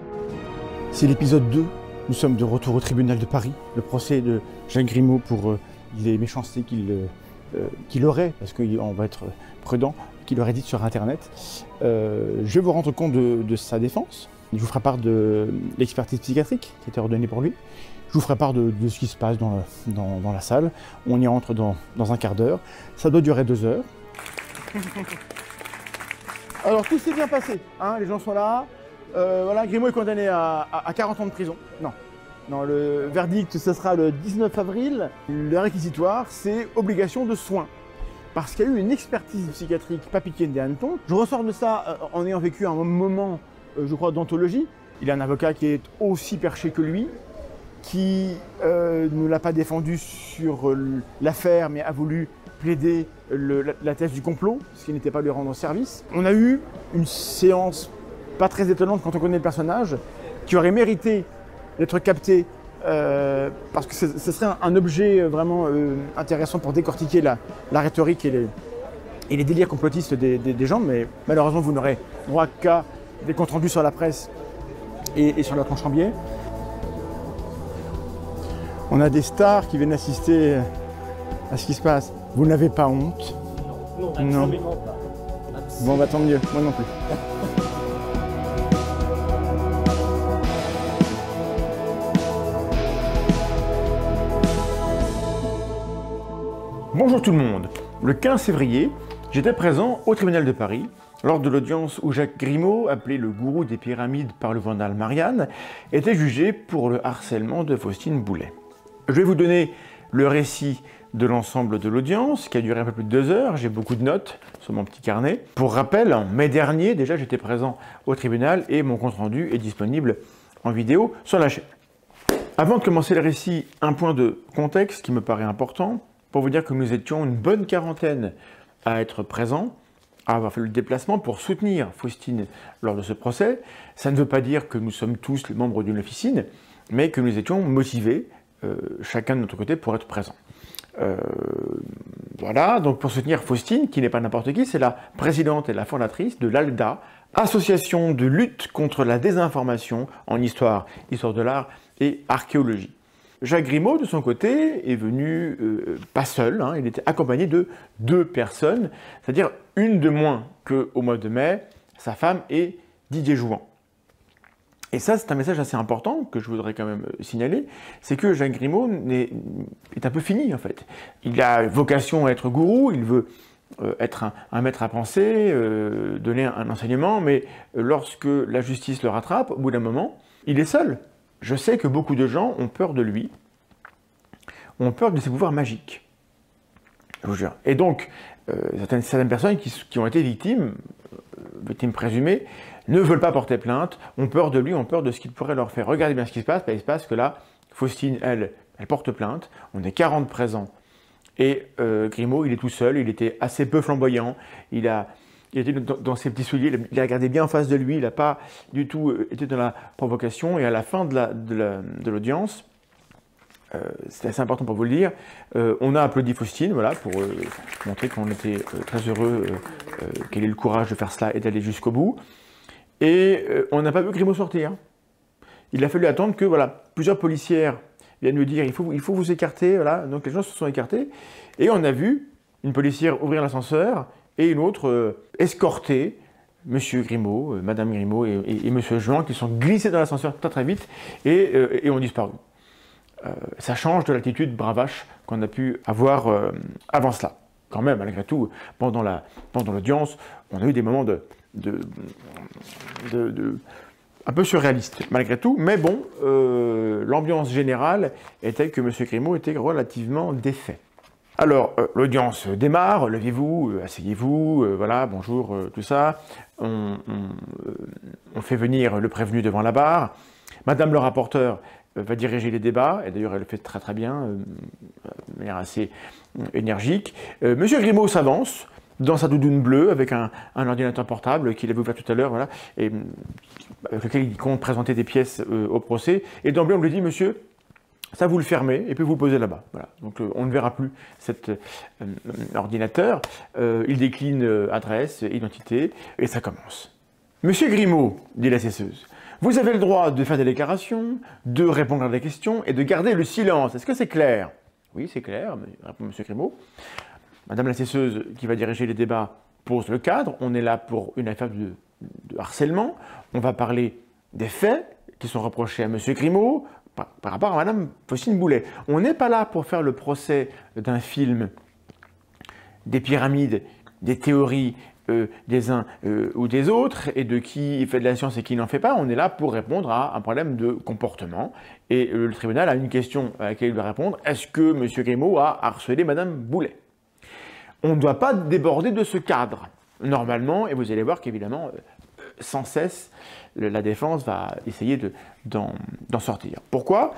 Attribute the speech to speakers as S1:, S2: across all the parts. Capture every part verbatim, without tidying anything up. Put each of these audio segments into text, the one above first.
S1: C'est l'épisode deux. Nous sommes de retour au tribunal de Paris. Le procès de Jacques Grimaud pour euh, les méchancetés qu'il euh, qu'il aurait, parce qu'on va être prudent, qu'il aurait dites sur Internet. Euh, je vais vous rendre compte de, de sa défense. Je vous ferai part de l'expertise psychiatrique qui a été ordonnée pour lui. Je vous ferai part de, de ce qui se passe dans, le, dans, dans la salle. On y entre dans, dans un quart d'heure. Ça doit durer deux heures. Alors tout s'est bien passé, hein, les gens sont là. Euh, voilà, Grimaud est condamné à, à, à quarante ans de prison. Non. Non, le verdict, ce sera le dix-neuf avril. Le réquisitoire, c'est obligation de soins. Parce qu'il y a eu une expertise psychiatrique pas piquée des hannetons. Je ressors de ça euh, en ayant vécu un moment, euh, je crois, d'anthologie. Il a un avocat qui est aussi perché que lui, qui euh, ne l'a pas défendu sur euh, l'affaire, mais a voulu plaider le, la, la thèse du complot, ce qui n'était pas lui rendre service. On a eu une séance pas très étonnante quand on connaît le personnage, qui aurait mérité d'être capté, euh, parce que ce serait un, un objet vraiment euh, intéressant pour décortiquer la, la rhétorique et les, et les délires complotistes des, des, des gens, mais malheureusement vous n'aurez droit qu'à des comptes rendus sur la presse et, et sur la planche en biais. On a des stars qui viennent assister à ce qui se passe. Vous n'avez pas honte?
S2: Non, non, absolument
S1: non.
S2: pas. Absolument.
S1: Bon, bah tant mieux, moi non plus. Bonjour tout le monde. Le quinze février, j'étais présent au tribunal de Paris lors de l'audience où Jacques Grimaud, appelé le gourou des pyramides par le vandale Marianne, était jugé pour le harcèlement de Faustine Boulay. Je vais vous donner le récit de l'ensemble de l'audience, qui a duré un peu plus de deux heures. J'ai beaucoup de notes sur mon petit carnet. Pour rappel, en mai dernier, déjà, j'étais présent au tribunal et mon compte-rendu est disponible en vidéo sur la chaîne. Avant de commencer le récit, un point de contexte qui me paraît important, pour vous dire que nous étions une bonne quarantaine à être présents, à avoir fait le déplacement pour soutenir Faustine lors de ce procès. Ça ne veut pas dire que nous sommes tous les membres d'une officine, mais que nous étions motivés, euh, chacun de notre côté, pour être présents. Euh, voilà, donc pour soutenir Faustine, qui n'est pas n'importe qui, c'est la présidente et la fondatrice de l'ALDA, association de lutte contre la désinformation en histoire, histoire de l'art et archéologie. Jacques Grimaud, de son côté, est venu euh, pas seul, hein, il était accompagné de deux personnes, c'est-à-dire une de moins qu'au mois de mai, sa femme et Didier Jouan. Et ça, c'est un message assez important que je voudrais quand même signaler, c'est que Jacques Grimaud est, est un peu fini en fait. Il a vocation à être gourou, il veut euh, être un, un maître à penser, euh, donner un, un enseignement, mais lorsque la justice le rattrape, au bout d'un moment, il est seul. Je sais que beaucoup de gens ont peur de lui, ont peur de ses pouvoirs magiques. Je vous jure. Et donc, euh, certaines, certaines personnes qui, qui ont été victimes, euh, victimes présumées, ne veulent pas porter plainte, ont peur de lui, ont peur de ce qu'il pourrait leur faire. Regardez bien ce qui se passe, ben, il se passe que là, Faustine, elle, elle porte plainte, on est quarante présents, et euh, Grimaud, il est tout seul, il était assez peu flamboyant, il a... Il était dans, dans ses petits souliers, il a regardé bien en face de lui, il n'a pas du tout euh, été dans la provocation. Et à la fin de l'audience, euh, c'était assez important pour vous le dire, euh, on a applaudi Faustine, voilà, pour euh, montrer qu'on était euh, très heureux euh, euh, qu'elle ait le courage de faire cela et d'aller jusqu'au bout. Et euh, on n'a pas vu Grimaud sortir. Il a fallu attendre que voilà, plusieurs policières viennent lui dire il faut, il faut vous écarter, voilà. Donc les gens se sont écartés. Et on a vu une policière ouvrir l'ascenseur et une autre euh, escorter Monsieur Grimaud, euh, Madame Grimaud et, et, et Monsieur Jouan, qui sont glissés dans l'ascenseur très très vite et, euh, et ont disparu. Euh, ça change de l'attitude bravache qu'on a pu avoir euh, avant cela. Quand même, malgré tout, pendant la, pendant l'audience, on a eu des moments de, de, de, de un peu surréalistes, malgré tout. Mais bon, euh, l'ambiance générale était que Monsieur Grimaud était relativement défait. Alors, euh, l'audience démarre, levez-vous, euh, asseyez-vous, euh, voilà, bonjour, euh, tout ça. On, on, euh, on fait venir le prévenu devant la barre. Madame le rapporteur euh, va diriger les débats, et d'ailleurs elle le fait très très bien, euh, de manière assez euh, énergique. Euh, Monsieur Grimaud s'avance dans sa doudoune bleue avec un, un ordinateur portable qu'il avait ouvert tout à l'heure, voilà, et avec lequel il compte présenter des pièces euh, au procès. Et d'emblée on lui dit, monsieur, ça vous le fermez et puis vous le posez là-bas. Voilà. Donc euh, on ne verra plus cet euh, ordinateur. Euh, il décline euh, adresse, identité, et ça commence. Monsieur Grimaud, dit la cesseuse, Vous avez le droit de faire des déclarations, de répondre à des questions et de garder le silence. Est-ce que c'est clair? Oui, c'est clair, répond M. Grimaud. Madame la cesseuse qui va diriger les débats pose le cadre. On est là pour une affaire de, de harcèlement. On va parler des faits qui sont reprochés à M. Grimaud par, par rapport à Mme Faustine Boulay. On n'est pas là pour faire le procès d'un film, des pyramides, des théories euh, des uns euh, ou des autres, et de qui fait de la science et qui n'en fait pas. On est là pour répondre à un problème de comportement. Et euh, le tribunal a une question à laquelle il doit répondre. Est-ce que M. Grimaud a harcelé Mme Boulay? On ne doit pas déborder de ce cadre, normalement, et vous allez voir qu'évidemment, euh, sans cesse, le, la défense va essayer d'en d'en sortir. Pourquoi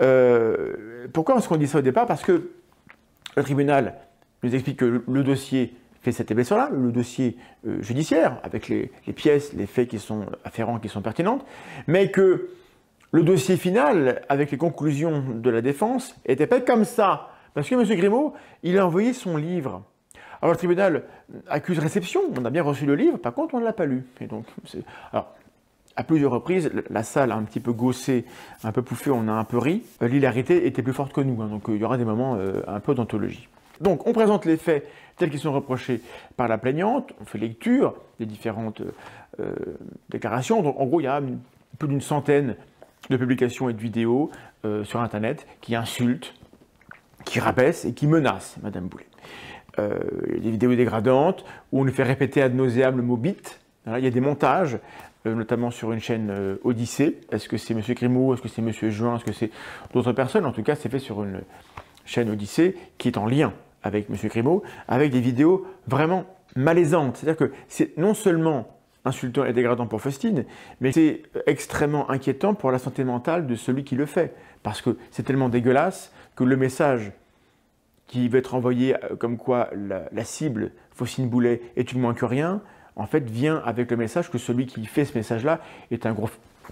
S1: euh, Pourquoi est-ce qu'on dit ça au départ? Parce que le tribunal nous explique que le, le dossier fait cette épaisseur-là, le dossier euh, judiciaire, avec les, les pièces, les faits qui sont afférents, qui sont pertinentes, mais que le dossier final, avec les conclusions de la défense, n'était pas comme ça. Parce que M. Grimaud, il a envoyé son livre. Alors le tribunal accuse réception, on a bien reçu le livre, par contre on ne l'a pas lu. Et donc, alors, à plusieurs reprises, la salle a un petit peu gaussé, un peu pouffé, on a un peu ri. L'hilarité était plus forte que nous, hein, donc il y aura des moments euh, un peu d'anthologie. Donc on présente les faits tels qu'ils sont reprochés par la plaignante, on fait lecture des différentes euh, déclarations. Donc en gros, il y a une, plus d'une centaine de publications et de vidéos euh, sur Internet qui insultent, qui rabaissent et qui menacent Mme Boulay. Euh, il y a des vidéos dégradantes où on lui fait répéter ad nauseam le mot bite. Voilà, il y a des montages, euh, notamment sur une chaîne euh, Odyssée. Est-ce que c'est M. Grimaud, est-ce que c'est M. Juin, est-ce que c'est d'autres personnes? En tout cas, c'est fait sur une chaîne Odyssée qui est en lien avec M. Grimaud, avec des vidéos vraiment malaisantes. C'est-à-dire que c'est non seulement insultant et dégradant pour Faustine, mais c'est extrêmement inquiétant pour la santé mentale de celui qui le fait. Parce que c'est tellement dégueulasse que le message qui va être envoyé comme quoi la, la cible, Faustine Boulay, est une moins que rien, en fait, vient avec le message que celui qui fait ce message-là est un gros...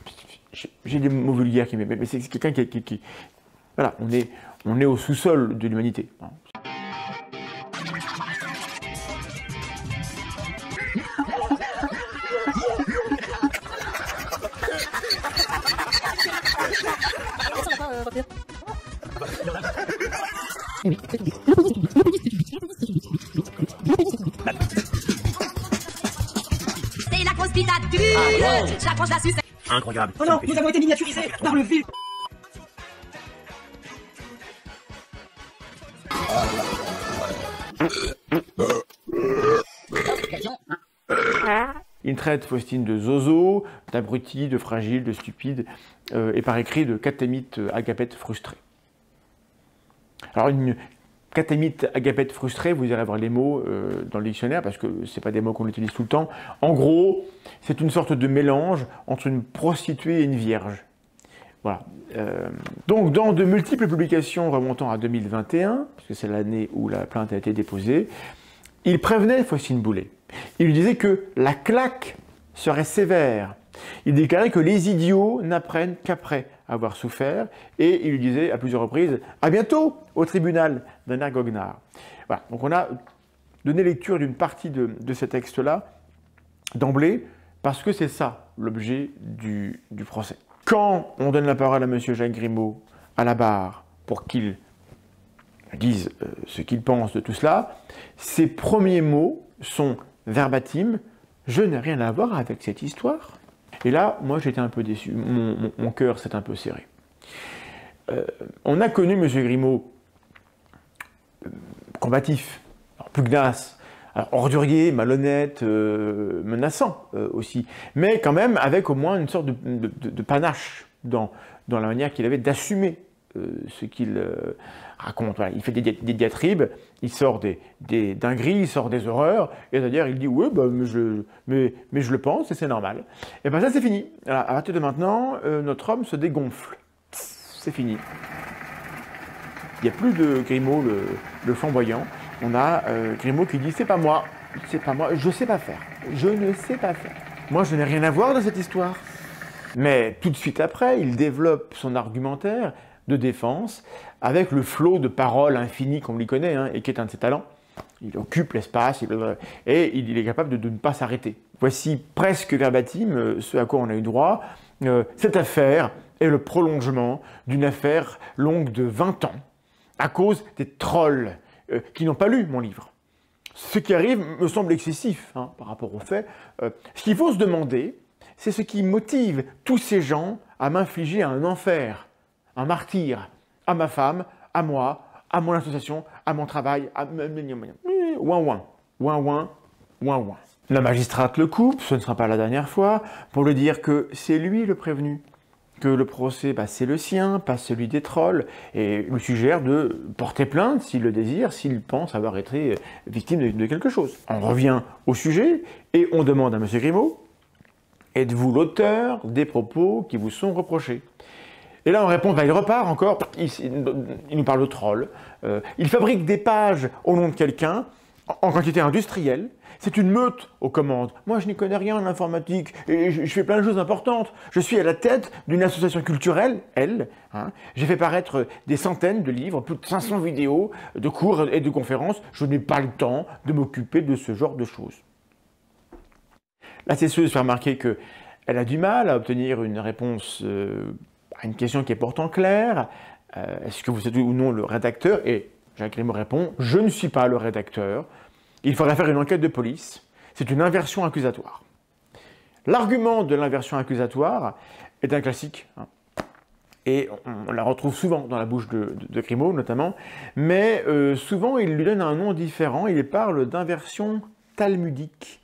S1: J'ai des mots vulgaires, qui, mais c'est quelqu'un qui, qui, qui... Voilà, on est, on est au sous-sol de l'humanité.
S3: C'est la grosse pitature, ah, wow. J'approche la sucette.
S4: Incroyable.
S2: Oh non, nous avons été miniaturisés par le film.
S1: Il traite Faustine de zozo, d'abruti, de fragile, de stupide, euh, et par écrit de catémite agapète frustrée. Alors une catémite agapète frustrée, vous irez voir les mots euh, dans le dictionnaire, parce que ce n'est pas des mots qu'on utilise tout le temps. En gros, c'est une sorte de mélange entre une prostituée et une vierge. Voilà. Euh, donc dans de multiples publications remontant à deux mille vingt et un, parce que c'est l'année où la plainte a été déposée, il prévenait Faustine Boulay. Il lui disait que la claque serait sévère. Il déclarait que les idiots n'apprennent qu'après avoir souffert, et il lui disait à plusieurs reprises « à bientôt au tribunal d'un air goguenard ». Voilà, donc on a donné lecture d'une partie de, de ces textes-là d'emblée, parce que c'est ça l'objet du, du procès. Quand on donne la parole à M. Jacques Grimaud à la barre pour qu'il dise euh, ce qu'il pense de tout cela, ses premiers mots sont verbatim « je n'ai rien à voir avec cette histoire ». Et là, moi, j'étais un peu déçu. Mon, mon, mon cœur s'est un peu serré. Euh, on a connu M. Grimaud euh, combatif, alors, pugnace, alors, ordurier, malhonnête, euh, menaçant euh, aussi, mais quand même avec au moins une sorte de, de, de, de panache dans, dans la manière qu'il avait d'assumer euh, ce qu'il euh, raconte. Voilà, il fait des, des diatribes, il sort des, des dingueries, il sort des horreurs, et d'ailleurs il dit « oui, bah, mais, je, mais, mais je le pense et c'est normal ». Et bien ça c'est fini. Alors, à partir de maintenant, euh, notre homme se dégonfle. C'est fini. Il n'y a plus de Grimaud le, le flamboyant. On a euh, Grimaud qui dit « c'est pas moi, c'est pas moi, je sais pas faire, je ne sais pas faire. Moi je n'ai rien à voir dans cette histoire ». Mais tout de suite après, il développe son argumentaire de défense, avec le flot de paroles infinies qu'on lui connaît, hein, et qui est un de ses talents. Il occupe l'espace, et il est capable de, de ne pas s'arrêter. Voici presque verbatim ce à quoi on a eu droit. euh, cette affaire est le prolongement d'une affaire longue de vingt ans, à cause des trolls euh, qui n'ont pas lu mon livre. Ce qui arrive me semble excessif hein, par rapport aux faits. Euh, ce qu'il faut se demander, c'est ce qui motive tous ces gens à m'infliger un enfer, un martyre, à ma femme, à moi, à mon association, à mon travail, à... ouin ouin, ouin ouin, ouin ouin. La magistrate le coupe, ce ne sera pas la dernière fois, pour lui dire que c'est lui le prévenu, que le procès, bah, c'est le sien, pas celui des trolls, et lui suggère de porter plainte s'il le désire, s'il pense avoir été victime de, de quelque chose. On revient au sujet, et on demande à M. Grimaud, êtes-vous l'auteur des propos qui vous sont reprochés? Et là, on répond, bah, il repart encore, il, il nous parle de troll, euh, il fabrique des pages au nom de quelqu'un, en, en quantité industrielle, c'est une meute aux commandes. Moi, je n'y connais rien en informatique, et je, je fais plein de choses importantes. Je suis à la tête d'une association culturelle, elle, hein. J'ai fait paraître des centaines de livres, plus de cinq cents vidéos, de cours et de conférences. Je n'ai pas le temps de m'occuper de ce genre de choses. La cesseuse fait remarquer qu'elle a du mal à obtenir une réponse euh, à une question qui est pourtant claire. Euh, Est-ce que vous êtes ou non le rédacteur? Et Jacques Grimaud répond, je ne suis pas le rédacteur. Il faudrait faire une enquête de police. C'est une inversion accusatoire. L'argument de l'inversion accusatoire est un classique. Hein, et on, on la retrouve souvent dans la bouche de, de, de Grimaud notamment. Mais euh, souvent, il lui donne un nom différent. Il parle d'inversion talmudique.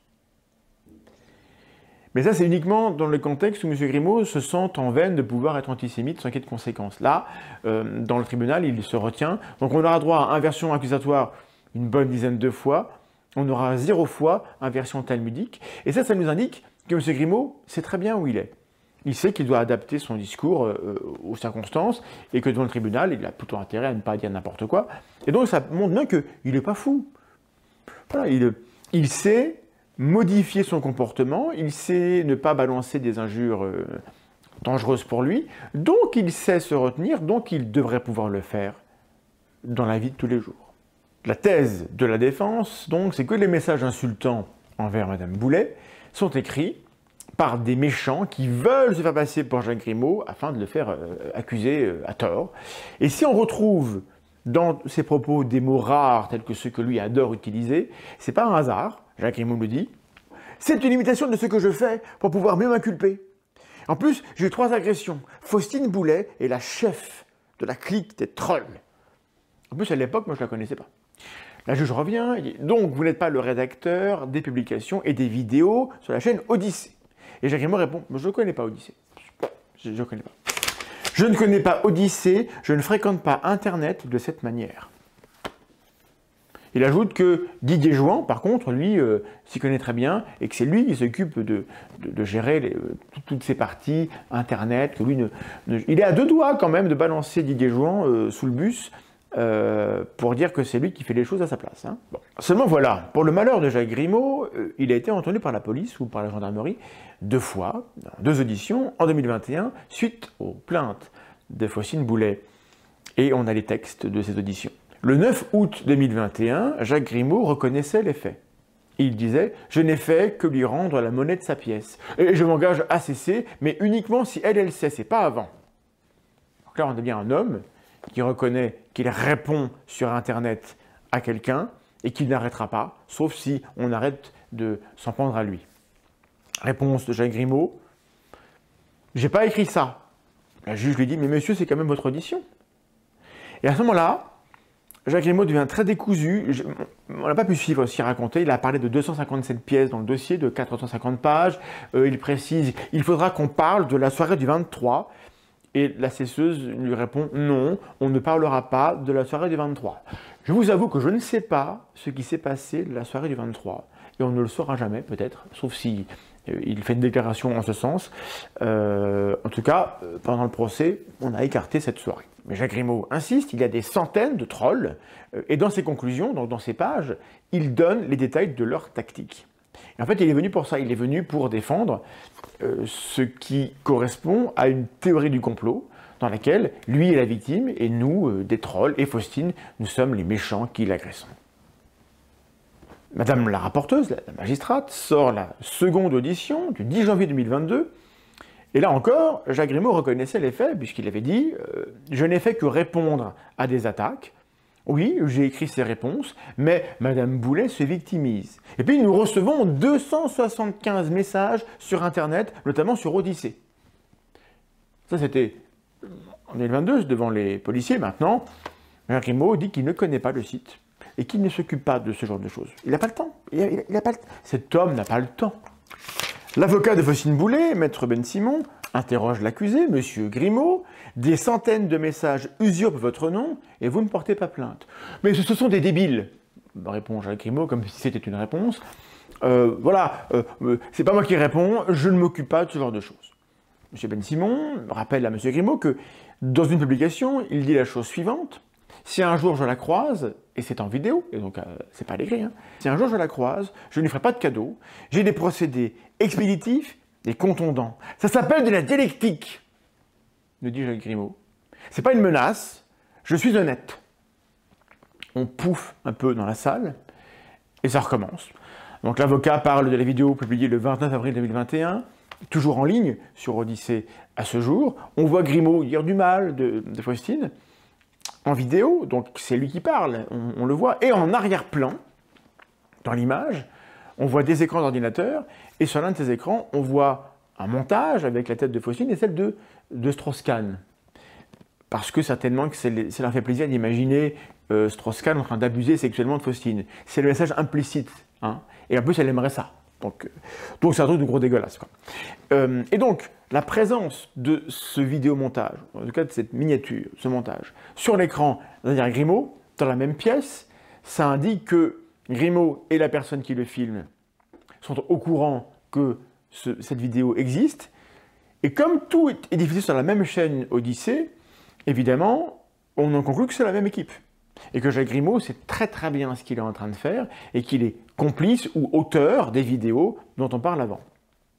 S1: Mais ça, c'est uniquement dans le contexte où M. Grimaud se sent en veine de pouvoir être antisémite sans qu'il y ait de conséquences. Là, euh, dans le tribunal, il se retient. Donc on aura droit à inversion accusatoire une bonne dizaine de fois. On aura zéro fois inversion talmudique. Et ça, ça nous indique que M. Grimaud sait très bien où il est. Il sait qu'il doit adapter son discours euh, aux circonstances et que devant le tribunal, il a plutôt intérêt à ne pas dire n'importe quoi. Et donc ça montre bien qu'il n'est pas fou. Voilà, il, il sait modifier son comportement, il sait ne pas balancer des injures euh, dangereuses pour lui, donc il sait se retenir, donc il devrait pouvoir le faire dans la vie de tous les jours. La thèse de la défense, donc, c'est que les messages insultants envers Madame Boulet sont écrits par des méchants qui veulent se faire passer pour Jacques Grimaud afin de le faire euh, accuser euh, à tort. Et si on retrouve dans ses propos des mots rares tels que ceux que lui adore utiliser, c'est pas un hasard, Jacques Grimaud le dit, c'est une imitation de ce que je fais pour pouvoir mieux m'inculper. En plus, j'ai eu trois agressions. Faustine Boulet est la chef de la clique des trolls. En plus, à l'époque, moi je la connaissais pas. La juge revient, il dit, donc vous n'êtes pas le rédacteur des publications et des vidéos sur la chaîne Odyssée. Et Jacques Grimaud répond, je ne connais pas Odyssée. Je ne connais pas. Je ne connais pas Odyssée, je ne fréquente pas Internet de cette manière. Il ajoute que Didier Jouan, par contre, lui, euh, s'y connaît très bien et que c'est lui qui s'occupe de, de, de gérer les, euh, toutes ces parties Internet. Que lui ne, ne, il est à deux doigts quand même de balancer Didier Jouan euh, sous le bus euh, pour dire que c'est lui qui fait les choses à sa place. Hein. Bon. Seulement voilà, pour le malheur de Jacques Grimaud, euh, il a été entendu par la police ou par la gendarmerie deux fois, dans deux auditions, en deux mille vingt et un, suite aux plaintes de Faustine Boulet. Et on a les textes de ces auditions. Le neuf août deux mille vingt et un, Jacques Grimaud reconnaissait les faits. Il disait « Je n'ai fait que lui rendre la monnaie de sa pièce. Et je m'engage à cesser, mais uniquement si elle, elle cesse, et pas avant. » Donc là, on a bien un homme qui reconnaît qu'il répond sur Internet à quelqu'un et qu'il n'arrêtera pas, sauf si on arrête de s'en prendre à lui. Réponse de Jacques Grimaud « J'ai pas écrit ça. » La juge lui dit « Mais monsieur, c'est quand même votre audition. » Et à ce moment-là, Jacques Grimaud devient très décousu. Je, on n'a pas pu suivre ce qu'il racontait. Il a parlé de deux cent cinquante-sept pièces dans le dossier, de quatre cent cinquante pages. Euh, il précise « Il faudra qu'on parle de la soirée du vingt-trois ». Et la cesseuse lui répond « Non, on ne parlera pas de la soirée du vingt-trois ». Je vous avoue que je ne sais pas ce qui s'est passé de la soirée du vingt-trois. Et on ne le saura jamais, peut-être, sauf si euh, il fait une déclaration en ce sens. Euh, en tout cas, euh, pendant le procès, on a écarté cette soirée. Mais Jacques Grimaud insiste, il y a des centaines de trolls, euh, et dans ses conclusions, donc dans ses pages, il donne les détails de leur tactique. Et en fait, il est venu pour ça, il est venu pour défendre euh, ce qui correspond à une théorie du complot, dans laquelle lui est la victime, et nous, euh, des trolls, et Faustine, nous sommes les méchants qui l'agressons. Madame la rapporteuse, la magistrate, sort la seconde audition du dix janvier deux mille vingt-deux, Et là encore, Jacques Grimaud reconnaissait les faits, puisqu'il avait dit euh, « Je n'ai fait que répondre à des attaques. Oui, j'ai écrit ces réponses, mais Madame Boulet se victimise. » Et puis nous recevons deux cent soixante-quinze messages sur Internet, notamment sur Odyssée. Ça, c'était en deux mille vingt-deux, devant les policiers. Maintenant, Jacques Grimaud dit qu'il ne connaît pas le site et qu'il ne s'occupe pas de ce genre de choses. Il n'a pas le temps. Il a, il a pas le... Cet homme n'a pas le temps. L'avocat de Faustine Boulet, maître Ben Simon, interroge l'accusé, monsieur Grimaud. Des centaines de messages usurpent votre nom et vous ne portez pas plainte. Mais ce sont des débiles, répond Jacques Grimaud comme si c'était une réponse. Euh, voilà, euh, euh, c'est pas moi qui réponds, je ne m'occupe pas de ce genre de choses. Monsieur Ben Simon rappelle à monsieur Grimaud que dans une publication, il dit la chose suivante. Si un jour je la croise, et c'est en vidéo, et donc euh, c'est pas à l'écrit, hein, si un jour je la croise, je ne lui ferai pas de cadeau, j'ai des procédés expéditifs et contondants. Ça s'appelle de la dialectique, nous dit Jacques Grimaud. C'est pas une menace, je suis honnête. On pouffe un peu dans la salle, et ça recommence. Donc l'avocat parle de la vidéo publiée le vingt-neuf avril deux mille vingt et un, toujours en ligne sur Odyssée à ce jour. On voit Grimaud dire du mal de, de Faustine, en vidéo, donc c'est lui qui parle, on, on le voit, et en arrière-plan, dans l'image, on voit des écrans d'ordinateur, et sur l'un de ces écrans, on voit un montage avec la tête de Faustine et celle de, de Strauss-Kahn. Parce que certainement que ça leur fait plaisir d'imaginer euh, Strauss-Kahn en train d'abuser sexuellement de Faustine. C'est le message implicite, hein, et en plus elle aimerait ça. Donc donc c'est un truc de gros dégueulasse, quoi. Euh, et donc, la présence de ce vidéomontage, en tout cas de cette miniature, ce montage, sur l'écran derrière Grimaud, dans la même pièce, ça indique que Grimaud et la personne qui le filme sont au courant que ce, cette vidéo existe. Et comme tout est diffusé sur la même chaîne Odyssée, évidemment, on en conclut que c'est la même équipe. Et que Jacques Grimaud sait très très bien ce qu'il est en train de faire et qu'il est complice ou auteur des vidéos dont on parle avant.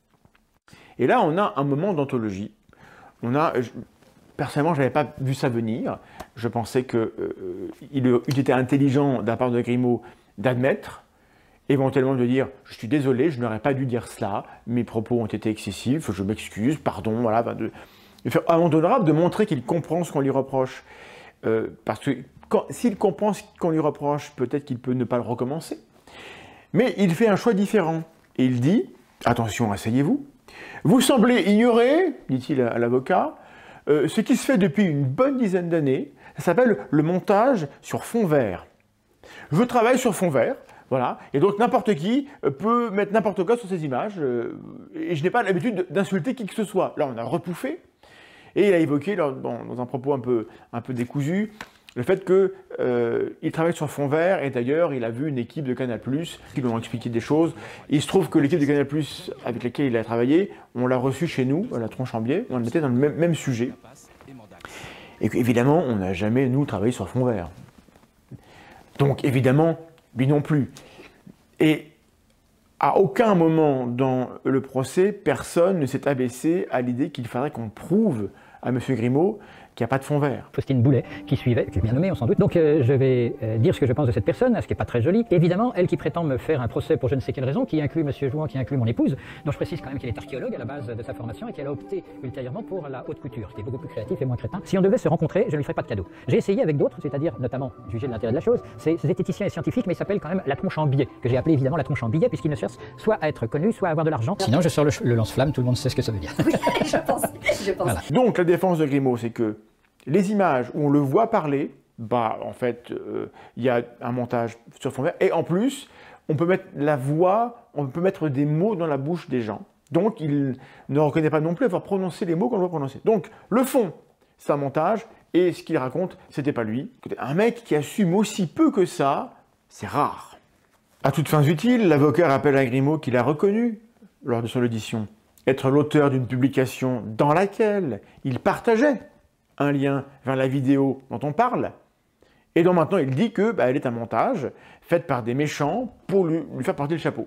S1: Et là, on a un moment d'anthologie. On a, je, personnellement, je n'avais pas vu ça venir. Je pensais qu'il euh, il était intelligent de la part de Grimaud d'admettre, éventuellement de dire « je suis désolé, je n'aurais pas dû dire cela, mes propos ont été excessifs, je m'excuse, pardon », voilà, de, de faire un moment honorable, de montrer qu'il comprend ce qu'on lui reproche. Euh, parce que s'il comprend ce qu'on lui reproche, peut-être qu'il peut ne pas le recommencer. Mais il fait un choix différent. Et il dit, attention, asseyez-vous, vous semblez ignorer, dit-il à l'avocat, euh, ce qui se fait depuis une bonne dizaine d'années, ça s'appelle le montage sur fond vert. Je travaille sur fond vert, voilà, et donc n'importe qui peut mettre n'importe quoi sur ces images, euh, et je n'ai pas l'habitude d'insulter qui que ce soit. Là, on a repouffé, et il a évoqué, dans, dans un propos un peu, un peu décousu, le fait qu'il euh, travaille sur fond vert, et d'ailleurs, il a vu une équipe de Canal plus, qui lui ont expliqué des choses. Il se trouve que l'équipe de Canal plus, avec laquelle il a travaillé, on l'a reçu chez nous, à la Tronche en Biais, on était dans le même, même sujet. Et évidemment, on n'a jamais, nous, travaillé sur fond vert. Donc, évidemment, lui non plus. Et à aucun moment dans le procès, personne ne s'est abaissé à l'idée qu'il faudrait qu'on prouve à M. Grimaud qu'il n'y a pas de fond vert.
S4: Faustine Boulet, qui suivait, qui est bien nommée, on s'en doute. Donc euh, je vais euh, dire ce que je pense de cette personne, ce qui n'est pas très joli. Évidemment, elle qui prétend me faire un procès pour je ne sais quelle raison, qui inclut M. Jouan, qui inclut mon épouse, dont je précise quand même qu'elle est archéologue à la base de sa formation et qu'elle a opté ultérieurement pour la haute couture, ce qui est beaucoup plus créatif et moins crétin. Si on devait se rencontrer, je ne lui ferais pas de cadeau. J'ai essayé avec d'autres, c'est-à-dire notamment, juger de l'intérêt de la chose, c'est zététicien et scientifique, mais il s'appelle quand même la tronche en billet, que j'ai appelé évidemment la tronche en billet, puisqu'il ne cherche soit à être connu, soit à avoir de l'argent. Sinon, je sors le, le lance-flamme, tout le monde sait ce que ça veut dire.
S3: Oui, je pense. Je pense.
S1: Voilà. Donc la défense de Grimaud, c'est que les images où on le voit parler, bah en fait, il euh, y a un montage sur fond vert, et en plus, on peut mettre la voix, on peut mettre des mots dans la bouche des gens. Donc il ne reconnaît pas non plus avoir prononcé les mots qu'on doit prononcer. Donc le fond, c'est un montage, et ce qu'il raconte, c'était pas lui. Un mec qui assume aussi peu que ça, c'est rare. À toutes fins utiles, l'avocat rappelle à Grimaud qu'il a reconnu, lors de son audition, être l'auteur d'une publication dans laquelle il partageait un lien vers la vidéo dont on parle, et dont maintenant il dit que bah, elle est un montage fait par des méchants pour lui, lui faire porter le chapeau.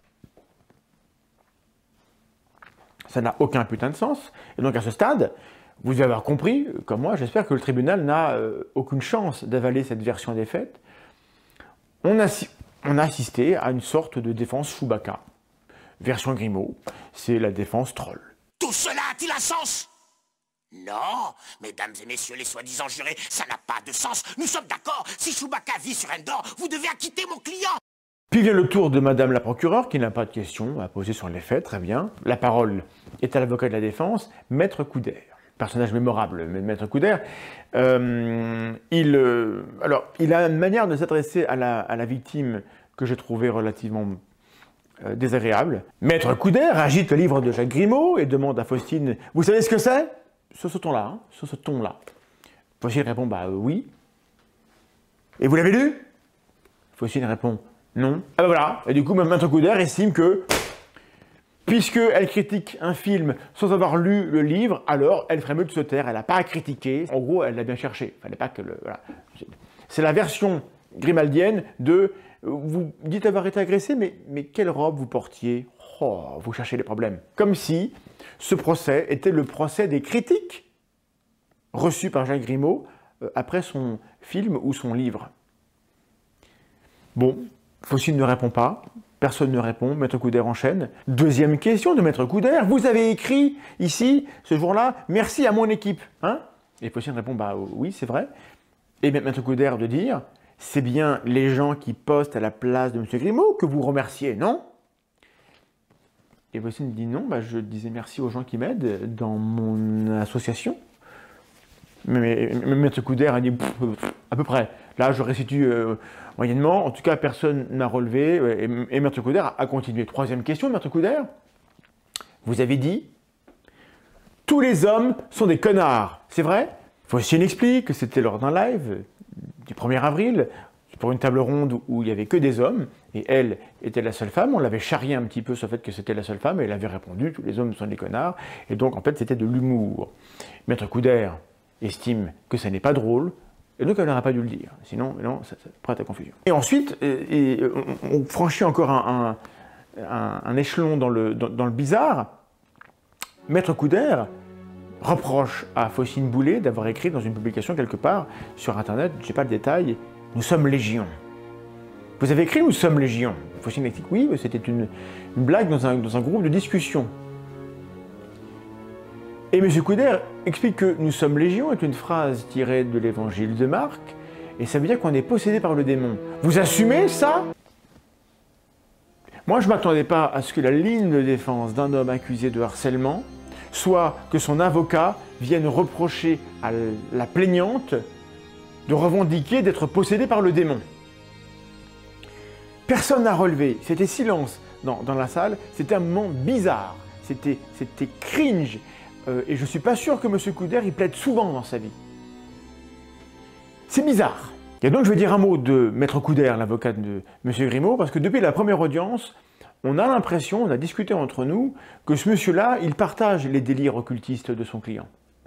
S1: Ça n'a aucun putain de sens, et donc à ce stade, vous devez avoir compris, comme moi, j'espère que le tribunal n'a euh, aucune chance d'avaler cette version des faits. On a, on a assisté à une sorte de défense Chewbacca. Version Grimaud, c'est la défense troll.
S5: Tout cela a-t-il un sens? Non, mesdames et messieurs les soi-disant jurés, ça n'a pas de sens. Nous sommes d'accord, si Chewbacca vit sur Endor, vous devez acquitter mon client.
S1: Puis vient le tour de Madame la procureure, qui n'a pas de questions à poser sur les faits, très bien. La parole est à l'avocat de la défense, Maître Couder. Personnage mémorable, Maître Couder. Euh, il, euh, alors, il a une manière de s'adresser à la, à la victime que j'ai trouvée relativement euh, désagréable. Maître Couder agite le livre de Jacques Grimaud et demande à Faustine « Vous savez ce que c'est ?» Sur ce ton-là, hein, sur ce ton-là. Faustine répond « Bah euh, oui. » « Et vous l'avez lu ?» Faustine répond « Non. » Ah ben voilà. Et du coup, Maître Couder estime que, puisqu'elle critique un film sans avoir lu le livre, alors elle ferait mieux de se taire, elle n'a pas à critiquer. En gros, elle l'a bien cherché. Fallait pas que le, voilà. C'est la version grimaldienne de « Vous dites avoir été agressé, mais, mais quelle robe vous portiez ?» Oh, vous cherchez les problèmes. Comme si ce procès était le procès des critiques reçus par Jacques Grimaud euh, après son film ou son livre. Bon, Faustine ne répond pas, personne ne répond, Maître Couder enchaîne. Deuxième question de Maître Couder, vous avez écrit ici, ce jour-là, merci à mon équipe, hein? Et Faustine répond, bah oui, c'est vrai. Et Maître Couder de dire, c'est bien les gens qui postent à la place de M. Grimaud que vous remerciez, non? Et Faustine dit non, bah, je disais merci aux gens qui m'aident dans mon association. Mais, mais Maître Couder a dit pff, pff, à peu près. Là, je restitue euh, moyennement. En tout cas, personne n'a relevé. Et, et Maître Couder a, a continué. Troisième question, Maître Couder. Vous avez dit tous les hommes sont des connards. C'est vrai? Faustine explique que c'était lors d'un live du premier avril, pour une table ronde où il n'y avait que des hommes, et elle était la seule femme. On l'avait charrié un petit peu sur le fait que c'était la seule femme, et elle avait répondu, tous les hommes sont des connards, et donc en fait c'était de l'humour. Maître Couder estime que ça n'est pas drôle, et donc elle n'aurait pas dû le dire, sinon non, ça, ça prête à confusion. Et ensuite, et, et, on, on franchit encore un, un, un, un échelon dans le, dans, dans le bizarre. Maître Couder reproche à Faustine Boulay d'avoir écrit dans une publication quelque part sur Internet, je ne sais pas le détail, « Nous sommes légion ». Vous avez écrit « Nous sommes légion ». Faustine explique « Oui, c'était une, une blague dans un, dans un groupe de discussion ». Et M. Couder explique que « Nous sommes légion » est une phrase tirée de l'évangile de Marc, et ça veut dire qu'on est possédé par le démon. Vous assumez ça? Moi, je ne m'attendais pas à ce que la ligne de défense d'un homme accusé de harcèlement soit que son avocat vienne reprocher à la plaignante de revendiquer d'être possédé par le démon. Personne n'a relevé, c'était silence dans, dans la salle, c'était un moment bizarre, c'était cringe, euh, et je ne suis pas sûr que M. Couder y plaide souvent dans sa vie. C'est bizarre. Et donc je vais dire un mot de Maître Couder, l'avocat de M. Grimaud, parce que depuis la première audience, on a l'impression, on a discuté entre nous, que ce monsieur-là, il partage les délires occultistes de son client.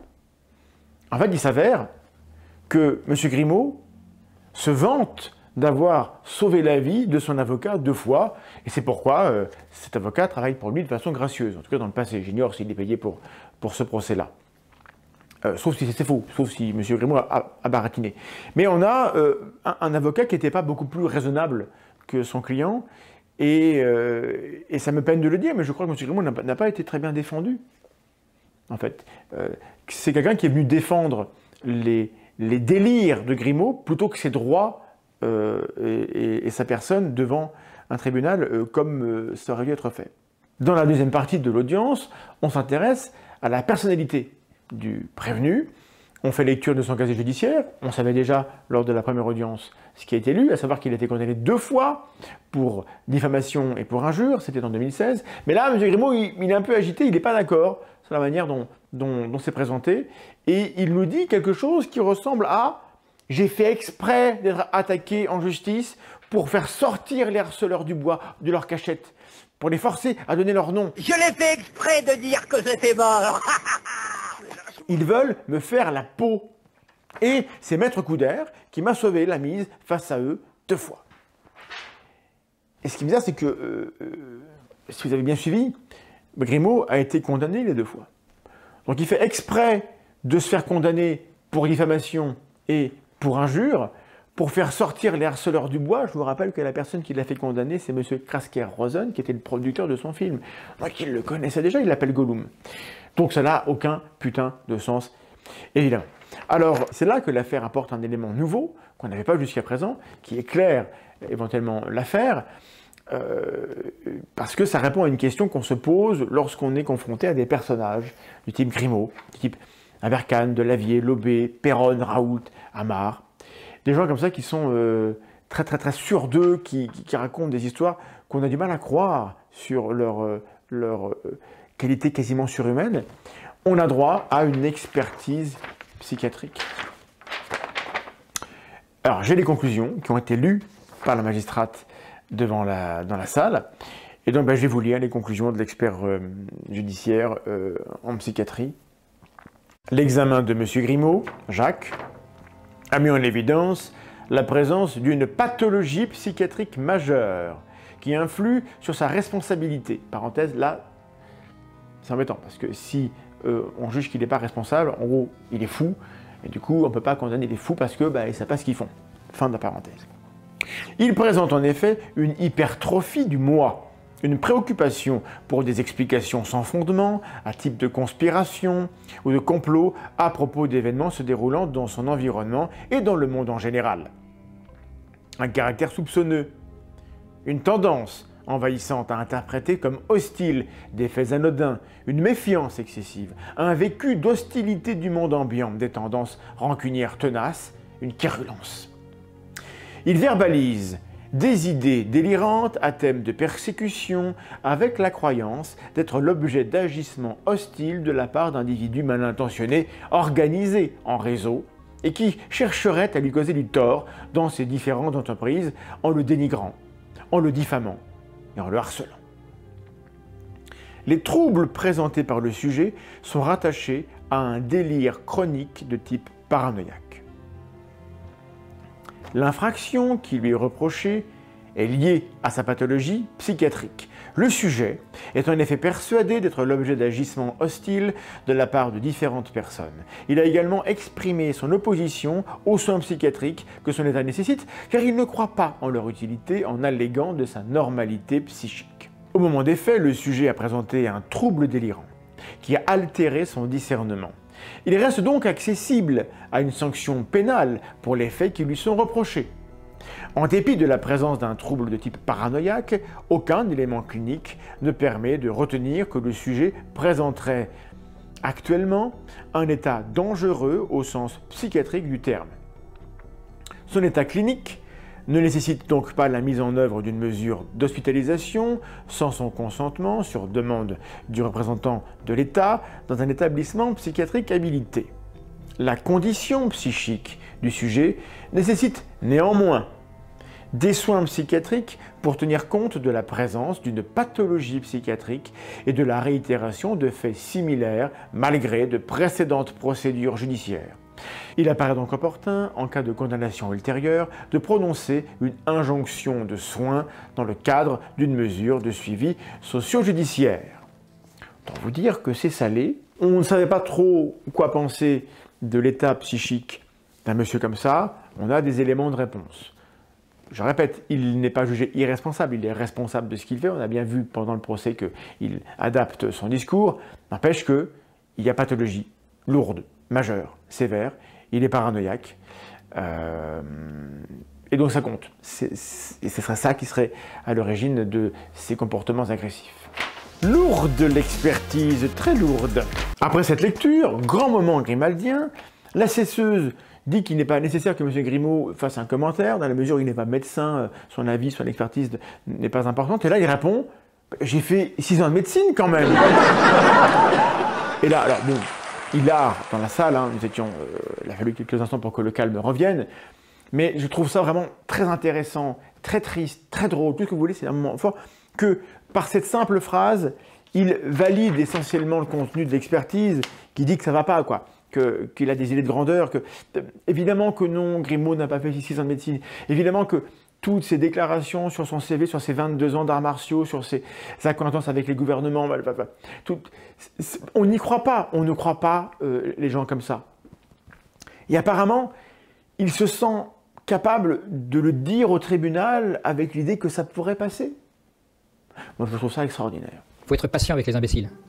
S1: En fait, il s'avère que M. Grimaud se vante d'avoir sauvé la vie de son avocat deux fois, et c'est pourquoi euh, cet avocat travaille pour lui de façon gracieuse, en tout cas dans le passé. J'ignore s'il est payé pour, pour ce procès-là. Euh, sauf si c'est faux, sauf si M. Grimaud a, a baratiné. Mais on a euh, un, un avocat qui n'était pas beaucoup plus raisonnable que son client, et, euh, et ça me peine de le dire, mais je crois que M. Grimaud n'a pas été très bien défendu. En fait, euh, c'est quelqu'un qui est venu défendre les, les délires de Grimaud plutôt que ses droits euh, et, et, et sa personne devant un tribunal euh, comme euh, ça aurait dû être fait. Dans la deuxième partie de l'audience, on s'intéresse à la personnalité du prévenu. On fait lecture de son casier judiciaire. On savait déjà lors de la première audience ce qui a été lu, à savoir qu'il a été condamné deux fois pour diffamation et pour injure, c'était en deux mille seize. Mais là, M. Grimaud, il, il est un peu agité, il n'est pas d'accord sur la manière dont, dont, dont c'est présenté, et il nous dit quelque chose qui ressemble à « j'ai fait exprès d'être attaqué en justice pour faire sortir les harceleurs du bois de leur cachette, pour les forcer à donner leur nom.
S2: Je l'ai fait exprès de dire que j'étais mort.
S1: Ils veulent me faire la peau. » Et c'est Maître Couder qui m'a sauvé la mise face à eux deux fois. Et ce qui est bizarre, c'est que, euh, euh, si vous avez bien suivi, Grimaud a été condamné les deux fois. Donc il fait exprès de se faire condamner pour diffamation et pour injure, pour faire sortir les harceleurs du bois. Je vous rappelle que la personne qui l'a fait condamner, c'est M. Krasker-Rosen, qui était le producteur de son film. Donc il le connaissait déjà, il l'appelle Gollum. Donc ça n'a aucun putain de sens, évidemment. Alors, c'est là que l'affaire apporte un élément nouveau, qu'on n'avait pas jusqu'à présent, qui éclaire éventuellement l'affaire, euh, parce que ça répond à une question qu'on se pose lorsqu'on est confronté à des personnages du type Grimaud, du type Abercane, Delavier, Lobé, Péronne, Raoult, Amar. Des gens comme ça qui sont euh, très très très sûrs d'eux, qui, qui, qui racontent des histoires qu'on a du mal à croire sur leur, euh, leur euh, qualité quasiment surhumaine. On a droit à une expertise psychiatrique. Alors, j'ai les conclusions qui ont été lues par la magistrate devant la, dans la salle. Et donc, ben, je vais vous lire les conclusions de l'expert euh, judiciaire euh, en psychiatrie. L'examen de M. Grimaud, Jacques, a mis en évidence la présence d'une pathologie psychiatrique majeure qui influe sur sa responsabilité. Parenthèse, là, c'est embêtant, parce que si euh, on juge qu'il n'est pas responsable, en gros, il est fou, et du coup, on ne peut pas condamner des fous parce que bah, ils ne savent pas ce qu'ils font. Fin de la parenthèse. Il présente en effet une hypertrophie du moi, une préoccupation pour des explications sans fondement, à type de conspiration ou de complot à propos d'événements se déroulant dans son environnement et dans le monde en général. Un caractère soupçonneux, une tendance envahissante à interpréter comme hostile des faits anodins, une méfiance excessive, un vécu d'hostilité du monde ambiant, des tendances rancunières tenaces, une quérulence. Il verbalise des idées délirantes à thème de persécution avec la croyance d'être l'objet d'agissements hostiles de la part d'individus mal intentionnés, organisés en réseau et qui chercheraient à lui causer du tort dans ses différentes entreprises en le dénigrant, en le diffamant et en le harcelant. Les troubles présentés par le sujet sont rattachés à un délire chronique de type paranoïaque. L'infraction qui lui est reprochée est liée à sa pathologie psychiatrique. Le sujet est en effet persuadé d'être l'objet d'agissements hostiles de la part de différentes personnes. Il a également exprimé son opposition aux soins psychiatriques que son état nécessite, car il ne croit pas en leur utilité en alléguant de sa normalité psychique. Au moment des faits, le sujet a présenté un trouble délirant qui a altéré son discernement. Il reste donc accessible à une sanction pénale pour les faits qui lui sont reprochés. En dépit de la présence d'un trouble de type paranoïaque, aucun élément clinique ne permet de retenir que le sujet présenterait actuellement un état dangereux au sens psychiatrique du terme. Son état clinique ne nécessite donc pas la mise en œuvre d'une mesure d'hospitalisation sans son consentement sur demande du représentant de l'État dans un établissement psychiatrique habilité. La condition psychique du sujet nécessite néanmoins des soins psychiatriques pour tenir compte de la présence d'une pathologie psychiatrique et de la réitération de faits similaires malgré de précédentes procédures judiciaires. Il apparaît donc opportun, en cas de condamnation ultérieure, de prononcer une injonction de soins dans le cadre d'une mesure de suivi socio-judiciaire. Autant vous dire que c'est salé. On ne savait pas trop quoi penser de l'état psychique d'un monsieur comme ça. On a des éléments de réponse. Je répète, il n'est pas jugé irresponsable, il est responsable de ce qu'il fait. On a bien vu pendant le procès qu'il adapte son discours. N'empêche qu'il y a pathologie lourde, majeure, sévère. Il est paranoïaque. Euh, et donc ça compte. C'est, c'est, et ce serait ça qui serait à l'origine de ces comportements agressifs. Lourde l'expertise, très lourde. Après cette lecture, grand moment grimaldien, la cesseuse dit qu'il n'est pas nécessaire que M. Grimaud fasse un commentaire, dans la mesure où il n'est pas médecin, son avis, son expertise n'est pas importante. Et là, il répond « J'ai fait six ans de médecine quand même !» Et là, alors bon, il a dans la salle, hein, nous étions, euh, il a fallu quelques instants pour que le calme revienne, mais je trouve ça vraiment très intéressant, très triste, très drôle, tout ce que vous voulez, c'est un moment fort, que par cette simple phrase, il valide essentiellement le contenu de l'expertise qui dit que ça ne va pas, quoi. Que, qu'il a des idées de grandeur, que évidemment que non, Grimaud n'a pas fait six ans de médecine, évidemment que toutes ces déclarations sur son C V, sur ses vingt-deux ans d'arts martiaux, sur ses acquaintances avec les gouvernements, tout, on n'y croit pas, on ne croit pas euh, les gens comme ça. Et apparemment, il se sent capable de le dire au tribunal avec l'idée que ça pourrait passer. Moi, je trouve ça extraordinaire.
S4: Il faut être patient avec les imbéciles.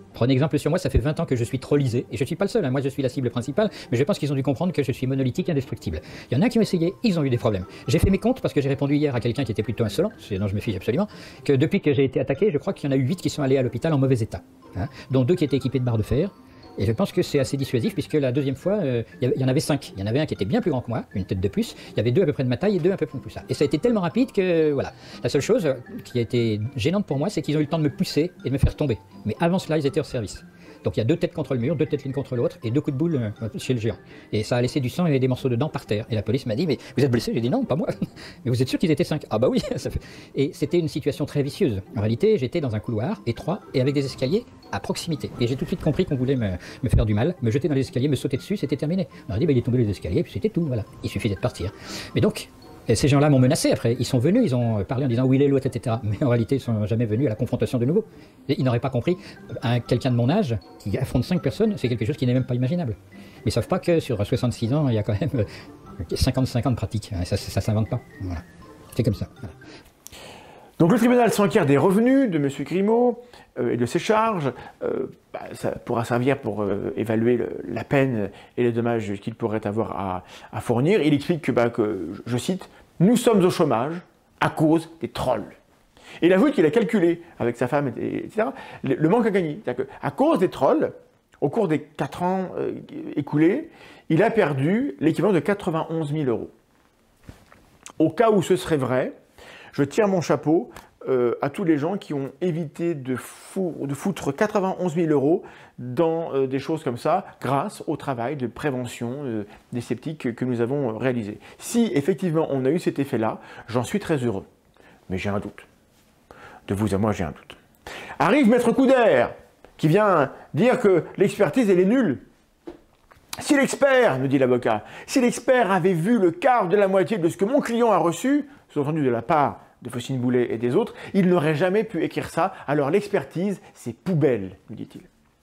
S4: Prenez exemple sur moi, ça fait vingt ans que je suis trollisé, et je ne suis pas le seul, hein. Moi je suis la cible principale, mais je pense qu'ils ont dû comprendre que je suis monolithique, indestructible. Il y en a qui ont essayé, ils ont eu des problèmes. J'ai fait mes comptes, parce que j'ai répondu hier à quelqu'un qui était plutôt insolent, c'est dont je me fiche absolument, que depuis que j'ai été attaqué, je crois qu'il y en a eu huit qui sont allés à l'hôpital en mauvais état, hein, dont deux qui étaient équipés de barres de fer. Et je pense que c'est assez dissuasif, puisque la deuxième fois, euh, il y en avait cinq. Il y en avait un qui était bien plus grand que moi, une tête de plus. Il y avait deux à peu près de ma taille et deux un peu plus plus ça. Et ça a été tellement rapide que, voilà. La seule chose qui a été gênante pour moi, c'est qu'ils ont eu le temps de me pousser et de me faire tomber. Mais avant cela, ils étaient hors service. Donc il y a deux têtes contre le mur, deux têtes l'une contre l'autre, et deux coups de boule euh, chez le géant. Et ça a laissé du sang et des morceaux de dents par terre. Et la police m'a dit, mais vous êtes blessé? J'ai dit non, pas moi. Mais vous êtes sûr qu'ils étaient cinq? Ah bah oui, ça fait... Et c'était une situation très vicieuse. En réalité, j'étais dans un couloir étroit et avec des escaliers à proximité. Et j'ai tout de suite compris qu'on voulait me, me faire du mal, me jeter dans les escaliers, me sauter dessus, c'était terminé. On a dit, bah, il est tombé les escaliers, puis c'était tout, voilà. Il suffisait de partir. Mais donc, et ces gens-là m'ont menacé après, ils sont venus, ils ont parlé en disant où il est l'autre, et cetera. Mais en réalité, ils ne sont jamais venus à la confrontation de nouveau. Et ils n'auraient pas compris, un, quelqu'un de mon âge qui affronte cinq personnes, c'est quelque chose qui n'est même pas imaginable. Mais ils ne savent pas que sur soixante-six ans, il y a quand même cinquante-cinq ans de pratique. Ça ne s'invente pas. Voilà. C'est comme ça. Voilà.
S1: Donc le tribunal s'enquiert des revenus de M. Grimaud euh, et de ses charges. Euh, bah, ça pourra servir pour euh, évaluer le, la peine et les dommages qu'il pourrait avoir à, à fournir. Il explique que, bah, que, je cite, « Nous sommes au chômage à cause des trolls ». Et il avoue qu'il a calculé avec sa femme, et cetera, le, le manque à gagner. C'est-à-dire qu'à cause des trolls, au cours des quatre ans euh, écoulés, il a perdu l'équivalent de quatre-vingt-onze mille euros. Au cas où ce serait vrai, je tire mon chapeau euh, à tous les gens qui ont évité de, fou, de foutre quatre-vingt-onze mille euros dans euh, des choses comme ça, grâce au travail de prévention euh, des sceptiques que nous avons réalisé. Si effectivement on a eu cet effet-là, j'en suis très heureux. Mais j'ai un doute. De vous à moi, j'ai un doute. Arrive Maître Couder, qui vient dire que l'expertise, elle est nulle. Si l'expert, me dit l'avocat, si l'expert avait vu le quart de la moitié de ce que mon client a reçu, sous-entendu de la part de Faustine Boulay et des autres, il n'aurait jamais pu écrire ça, alors l'expertise, c'est poubelle, me dit-il.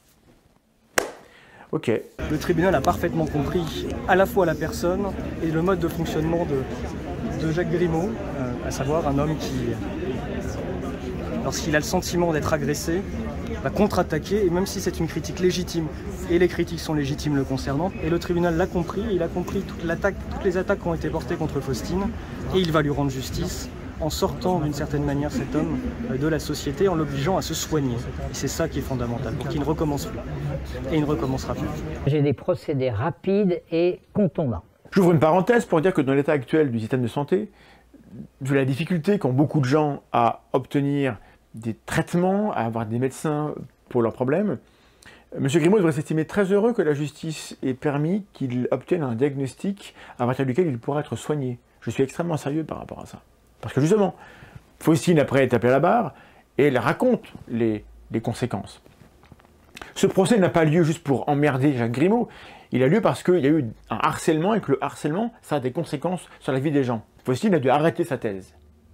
S1: Ok.
S6: Le tribunal a parfaitement compris à la fois la personne et le mode de fonctionnement de, de Jacques Grimaud, euh, à savoir un homme qui, lorsqu'il a le sentiment d'être agressé, va contre-attaquer, et même si c'est une critique légitime, et les critiques sont légitimes le concernant, et le tribunal l'a compris, il a compris toute l'attaque, toutes les attaques qui ont été portées contre Faustine, et il va lui rendre justice en sortant d'une certaine manière cet homme de la société, en l'obligeant à se soigner. Et c'est ça qui est fondamental, pour qu'il ne recommence plus. Et il ne recommencera plus.
S7: J'ai des procédés rapides et contondants.
S1: J'ouvre une parenthèse pour dire que dans l'état actuel du système de santé, vu la difficulté qu'ont beaucoup de gens à obtenir des traitements, à avoir des médecins pour leurs problèmes, M. Grimaud devrait s'estimer très heureux que la justice ait permis qu'il obtienne un diagnostic à partir duquel il pourra être soigné. Je suis extrêmement sérieux par rapport à ça. Parce que justement, Faustine après est tapée à la barre et elle raconte les, les conséquences. Ce procès n'a pas lieu juste pour emmerder Jacques Grimaud, il a lieu parce qu'il y a eu un harcèlement et que le harcèlement, ça a des conséquences sur la vie des gens. Faustine a dû arrêter sa thèse.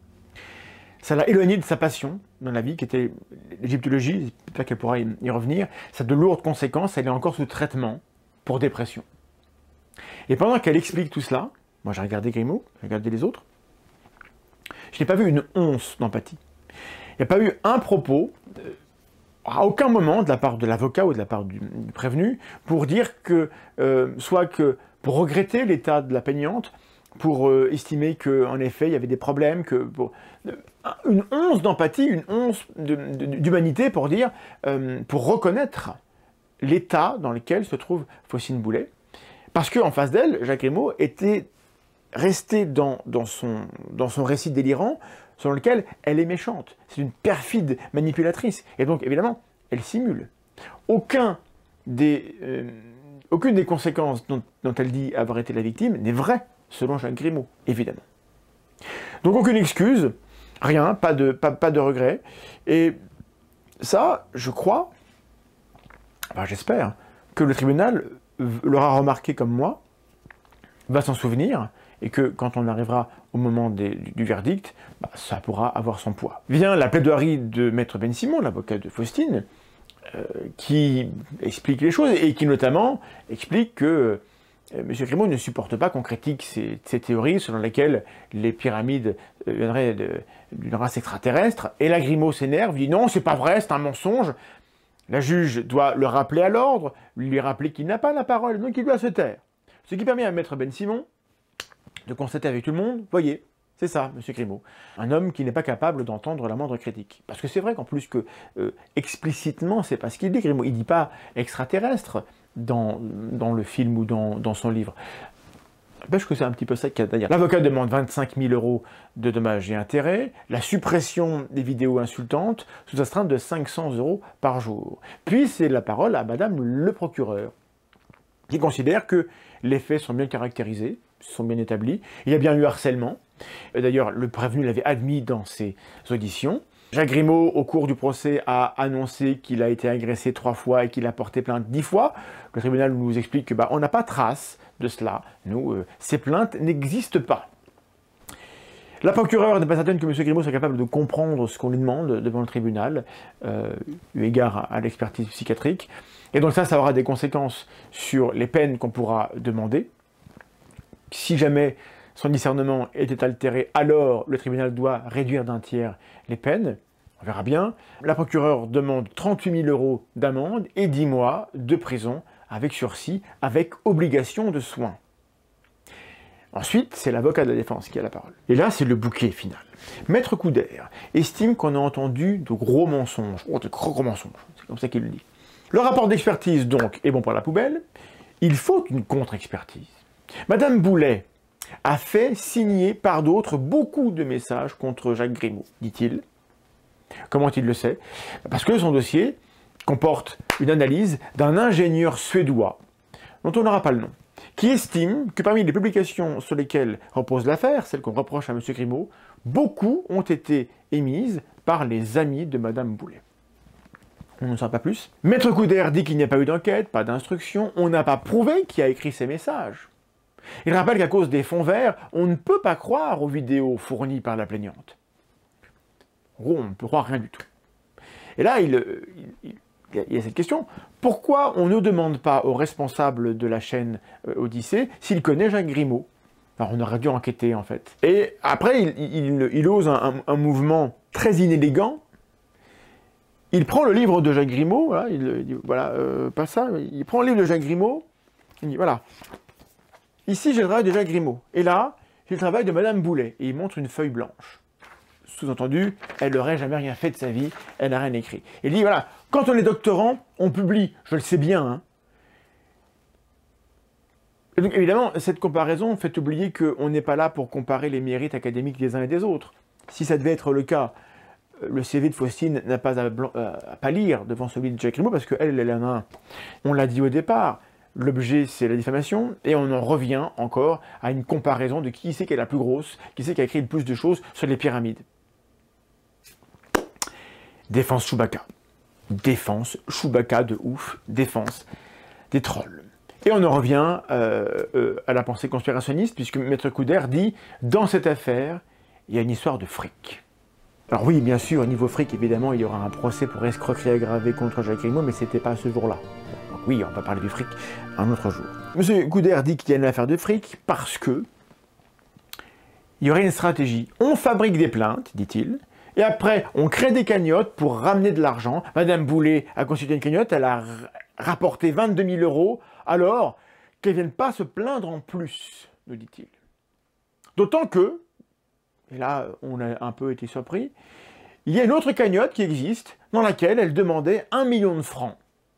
S1: Ça l'a éloigné de sa passion dans la vie, qui était l'égyptologie, j'espère qu'elle pourra y revenir. Ça a de lourdes conséquences, elle est encore sous traitement pour dépression. Et pendant qu'elle explique tout cela, moi j'ai regardé Grimaud, j'ai regardé les autres, je n'ai pas vu une once d'empathie. Il n'y a pas eu un propos, euh, à aucun moment, de la part de l'avocat ou de la part du, du prévenu, pour dire que, euh, soit que, pour regretter l'état de la plaignante, pour euh, estimer qu'en effet, il y avait des problèmes, que pour, euh, une once d'empathie, une once d'humanité pour dire, euh, pour reconnaître l'état dans lequel se trouve Faustine Boulay, parce qu'en face d'elle, Jacques Grimaud était resté dans, dans, son, dans son récit délirant, selon lequel elle est méchante. C'est une perfide manipulatrice. Et donc, évidemment, elle simule. Aucun des, euh, aucune des conséquences dont, dont elle dit avoir été la victime n'est vraie, selon Jacques Grimaud, évidemment. Donc, aucune excuse, rien, pas de, pas, pas de regret. Et ça, je crois, enfin, j'espère, que le tribunal l'aura remarqué comme moi, va s'en souvenir, et que quand on arrivera au moment des, du, du verdict, bah, ça pourra avoir son poids. Vient la plaidoirie de Maître Ben Simon, l'avocat de Faustine, euh, qui explique les choses, et qui notamment explique que euh, M. Grimaud ne supporte pas qu'on critique ces, ces théories selon lesquelles les pyramides euh, viendraient d'une race extraterrestre, et là Grimaud s'énerve, dit non, c'est pas vrai, c'est un mensonge. La juge doit le rappeler à l'ordre, lui rappeler qu'il n'a pas la parole, donc il doit se taire. Ce qui permet à Maître Ben Simon de constater avec tout le monde, voyez, c'est ça, M. Grimaud, un homme qui n'est pas capable d'entendre la moindre critique. Parce que c'est vrai qu'en plus que, euh, explicitement, c'est pas ce qu'il dit, Grimaud. Il ne dit pas extraterrestre dans, dans le film ou dans, dans son livre. Parce que c'est un petit peu ça qu'il y a à dire. L'avocat demande vingt-cinq mille euros de dommages et intérêts, la suppression des vidéos insultantes sous astreinte de cinq cents euros par jour. Puis c'est la parole à Madame le procureur, qui considère que les faits sont bien caractérisés, sont bien établis. Il y a bien eu harcèlement. D'ailleurs, le prévenu l'avait admis dans ses auditions. Jacques Grimaud, au cours du procès, a annoncé qu'il a été agressé trois fois et qu'il a porté plainte dix fois. Le tribunal nous explique que bah, on n'a pas trace de cela. Nous, euh, ces plaintes n'existent pas. La procureure n'est pas certaine que M. Grimaud soit capable de comprendre ce qu'on lui demande devant le tribunal, euh, eu égard à l'expertise psychiatrique. Et donc ça, ça aura des conséquences sur les peines qu'on pourra demander. Si jamais son discernement était altéré, alors le tribunal doit réduire d'un tiers les peines. On verra bien. La procureure demande trente-huit mille euros d'amende et dix mois de prison avec sursis, avec obligation de soins. Ensuite, c'est l'avocat de la défense qui a la parole. Et là, c'est le bouquet final. Maître Coudert estime qu'on a entendu de gros mensonges. Oh, de gros, gros mensonges. C'est comme ça qu'il le dit. Le rapport d'expertise, donc, est bon pour la poubelle. Il faut une contre-expertise. Madame Boulet a fait signer par d'autres beaucoup de messages contre Jacques Grimaud, dit-il. Comment il le sait? Parce que son dossier comporte une analyse d'un ingénieur suédois, dont on n'aura pas le nom, qui estime que parmi les publications sur lesquelles repose l'affaire, celles qu'on reproche à M. Grimaud, beaucoup ont été émises par les amis de Madame Boulet. On n'en sait pas plus. Maître Coudert dit qu'il n'y a pas eu d'enquête, pas d'instruction, on n'a pas prouvé qui a écrit ces messages. Il rappelle qu'à cause des fonds verts, on ne peut pas croire aux vidéos fournies par la plaignante. En gros, on ne peut croire rien du tout. Et là, il, il, il y a cette question. Pourquoi on ne demande pas au responsable de la chaîne euh, Odyssée s'il connaît Jacques Grimaud? Alors, on aurait dû enquêter, en fait. Et après, il, il, il ose un, un mouvement très inélégant. Il prend le livre de Jacques Grimaud, voilà, il, il dit, voilà, euh, pas ça, il prend le livre de Jacques Grimaud, il dit, voilà, ici j'ai le travail de Jacques Grimaud, et là, j'ai le travail de Madame Boulet, et il montre une feuille blanche. Sous-entendu, elle n'aurait jamais rien fait de sa vie, elle n'a rien écrit. Il dit, voilà, quand on est doctorant, on publie, je le sais bien, hein. Et donc, évidemment, cette comparaison fait oublier qu'on n'est pas là pour comparer les mérites académiques des uns et des autres. Si ça devait être le cas, le C V de Faustine n'a pas à, à pâlir devant celui de Jacques Grimaud, parce qu'elle, elle en a un. On l'a dit au départ, l'objet c'est la diffamation, et on en revient encore à une comparaison de qui c'est qui est la plus grosse, qui c'est qui a écrit le plus de choses sur les pyramides. Défense Chewbacca. Défense Chewbacca de ouf. Défense des trolls. Et on en revient euh, euh, à la pensée conspirationniste, puisque Maître Coudert dit, dans cette affaire, il y a une histoire de fric. Alors oui, bien sûr, au niveau fric, évidemment, il y aura un procès pour escroquerie aggravée contre Jacques Grimaud, mais c'était pas à ce jour-là. Donc oui, on va parler du fric un autre jour. Monsieur Coudert dit qu'il y a une affaire de fric parce que il y aurait une stratégie. On fabrique des plaintes, dit-il, et après, on crée des cagnottes pour ramener de l'argent. Madame Boulet a constitué une cagnotte, elle a rapporté vingt-deux mille euros, alors qu'elle ne vienne pas se plaindre en plus, nous dit-il. D'autant que, et là, on a un peu été surpris, il y a une autre cagnotte qui existe, dans laquelle elle demandait un million de francs.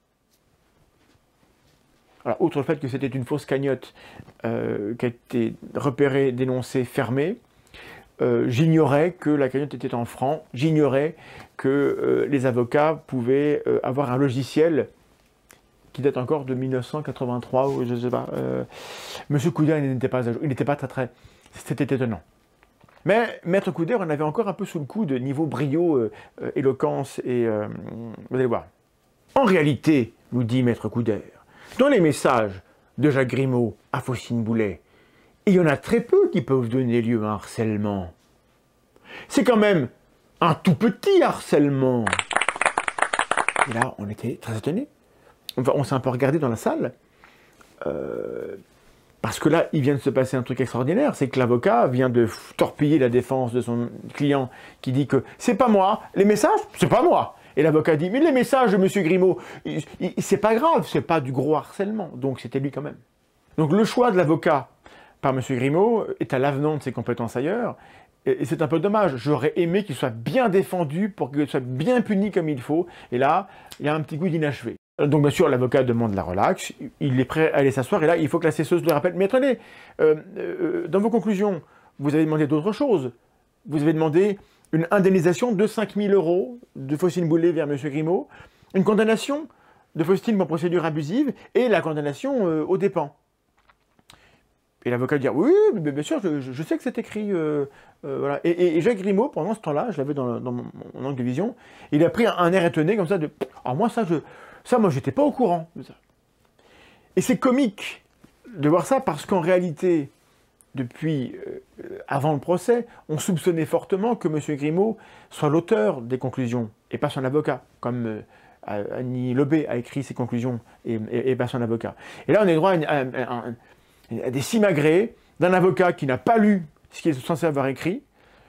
S1: Alors, outre le fait que c'était une fausse cagnotte euh, qui a été repérée, dénoncée, fermée, euh, j'ignorais que la cagnotte était en francs, j'ignorais que euh, les avocats pouvaient euh, avoir un logiciel qui date encore de mille neuf cent quatre-vingt-trois, ou je ne sais pas. Euh, Monsieur Coudert, il n'était pas, il n'était pas très très... C'était étonnant. Mais Maître Coudert, on avait encore un peu sous le coup de niveau brio, euh, euh, éloquence, et euh, vous allez voir. En réalité, nous dit Maître Coudert, dans les messages de Jacques Grimaud à Faustine Boulet, il y en a très peu qui peuvent donner lieu à un harcèlement. C'est quand même un tout petit harcèlement. Et là, on était très étonnés. Enfin, on s'est un peu regardé dans la salle. Euh... Parce que là, il vient de se passer un truc extraordinaire, c'est que l'avocat vient de torpiller la défense de son client qui dit que c'est pas moi, les messages, c'est pas moi. Et l'avocat dit, mais les messages de M. Grimaud, c'est pas grave, c'est pas du gros harcèlement. Donc c'était lui quand même. Donc le choix de l'avocat par M. Grimaud est à l'avenant de ses compétences ailleurs. Et c'est un peu dommage. J'aurais aimé qu'il soit bien défendu pour qu'il soit bien puni comme il faut. Et là, il y a un petit goût d'inachevé. Donc bien sûr, l'avocat demande la relaxe. Il est prêt à aller s'asseoir. Et là, il faut que la cesseuse le rappelle. Mais attendez, euh, euh, dans vos conclusions, vous avez demandé d'autres choses. Vous avez demandé une indemnisation de cinq mille euros de Faustine Boulay vers M. Grimaud, une condamnation de Faustine pour procédure abusive et la condamnation euh, aux dépens. Et l'avocat dit « Oui, mais bien sûr, je, je sais que c'est écrit. Euh, euh, voilà. » et, et Jacques Grimaud, pendant ce temps-là, je l'avais dans, dans mon, mon angle de vision, il a pris un, un air étonné comme ça de « Ah, moi, ça, je, ça moi, j'étais pas au courant. » Et c'est comique de voir ça parce qu'en réalité, depuis euh, avant le procès, on soupçonnait fortement que M. Grimaud soit l'auteur des conclusions et pas son avocat, comme euh, Annie Lobé a écrit ses conclusions et, et, et pas son avocat. Et là, on est droit à, une, à, à, à, à des simagrées d'un avocat qui n'a pas lu ce qu'il est censé avoir écrit,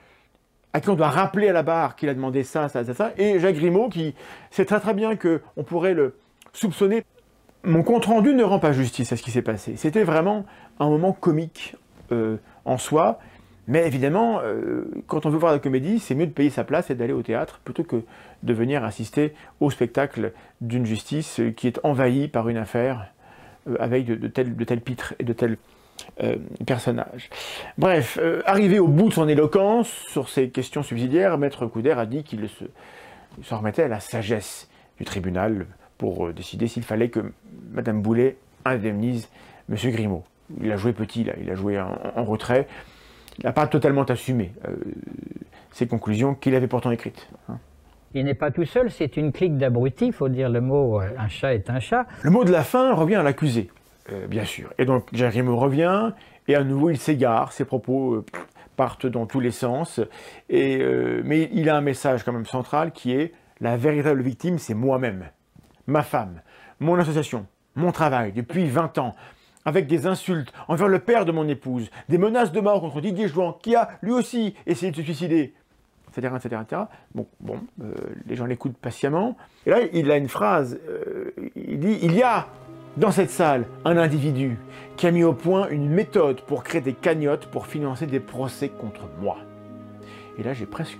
S1: à qui on doit rappeler à la barre qu'il a demandé ça, ça, ça, ça, et Jacques Grimaud qui sait très très bien qu'on pourrait le soupçonner. Mon compte-rendu ne rend pas justice à ce qui s'est passé. C'était vraiment un moment comique euh, en soi, mais évidemment, euh, quand on veut voir la comédie, c'est mieux de payer sa place et d'aller au théâtre plutôt que de venir assister au spectacle d'une justice qui est envahie par une affaire euh, avec de, de tels de tels pitres et de tels euh, personnages. Bref, euh, arrivé au bout de son éloquence sur ces questions subsidiaires, Maître Coudert a dit qu'il se, se remettait à la sagesse du tribunal pour décider s'il fallait que Mme Boulay indemnise M. Grimaud. Il a joué petit, là, il a joué en, en retrait. Il n'a pas totalement assumé euh, ces conclusions qu'il avait pourtant écrites. Hein.
S7: Il n'est pas tout seul, c'est une clique d'abrutis, il faut dire le mot euh, « un chat est un chat ».
S1: Le mot de la fin revient à l'accusé, euh, bien sûr. Et donc Jacques Grimaud revient, et à nouveau il s'égare, ses propos euh, partent dans tous les sens. Et, euh, mais il a un message quand même central qui est « la véritable victime, c'est moi-même, ma femme, mon association, mon travail, depuis vingt ans ». Avec des insultes envers le père de mon épouse, des menaces de mort contre Didier Jouan, qui a, lui aussi, essayé de se suicider, et cetera, et cetera, et cetera. Bon, bon euh, les gens l'écoutent patiemment. Et là, il a une phrase, euh, il dit « Il y a, dans cette salle, un individu qui a mis au point une méthode pour créer des cagnottes pour financer des procès contre moi. » Et là, j'ai presque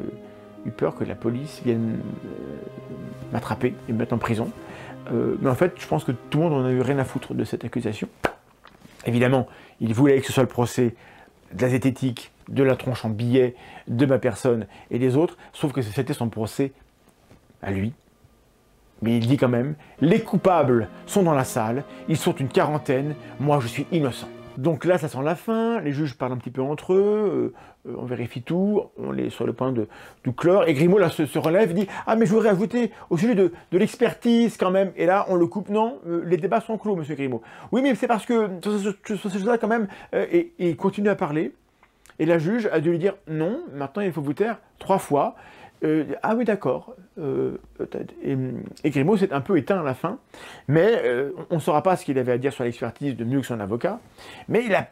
S1: eu peur que la police vienne euh, m'attraper et me mettre en prison. Euh, mais en fait, je pense que tout le monde en a eu rien à foutre de cette accusation. Évidemment, il voulait que ce soit le procès de la zététique, de la tronche en billet, de ma personne et des autres, sauf que c'était son procès à lui. Mais il dit quand même, les coupables sont dans la salle, ils sont une quarantaine, moi je suis innocent. Donc là, ça sent la fin, les juges parlent un petit peu entre eux, euh, on vérifie tout, on est sur le point de tout clore, et Grimaud là se, se relève et dit « Ah mais je voudrais ajouter au sujet de, de l'expertise quand même », et là on le coupe, non, euh, les débats sont clos, monsieur Grimaud. Oui mais c'est parce que sur ces choses-là quand même, euh, et, et il continue à parler, et la juge a dû lui dire « Non, maintenant il faut vous taire trois fois ». Euh, ah oui, d'accord. Euh, et, et Grimaud s'est un peu éteint à la fin, mais euh, on ne saura pas ce qu'il avait à dire sur l'expertise de mieux que son avocat, mais il a,